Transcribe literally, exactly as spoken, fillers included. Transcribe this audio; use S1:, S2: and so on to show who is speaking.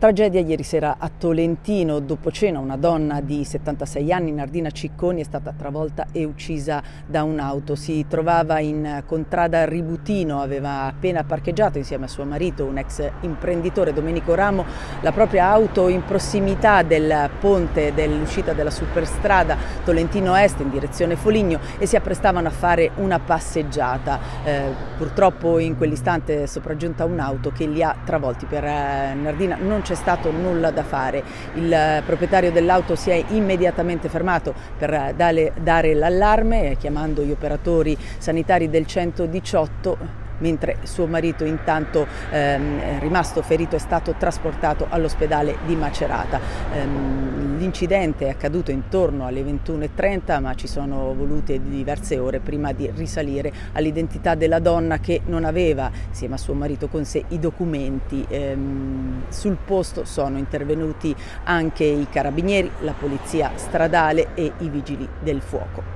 S1: Tragedia ieri sera a Tolentino. Dopo cena una donna di settantasei anni, Nardina Cicconi, è stata travolta e uccisa da un'auto. Si trovava in contrada Ributino, aveva appena parcheggiato insieme a suo marito, un ex imprenditore, Domenico Ramo, la propria auto in prossimità del ponte dell'uscita della superstrada Tolentino Est in direzione Foligno e si apprestavano a fare una passeggiata. Eh, purtroppo in quell'istante è sopraggiunta un'auto che li ha travolti. Per eh, Nardina non c'è stato nulla da fare. Il proprietario dell'auto si è immediatamente fermato per dare, dare l'allarme, chiamando gli operatori sanitari del centodiciotto, mentre suo marito intanto ehm, è rimasto ferito, è stato trasportato all'ospedale di Macerata. Ehm, l'incidente è accaduto intorno alle ventuno e trenta, ma ci sono volute diverse ore prima di risalire all'identità della donna, che non aveva insieme a suo marito con sé i documenti. Ehm, sul posto sono intervenuti anche i carabinieri, la polizia stradale e i vigili del fuoco.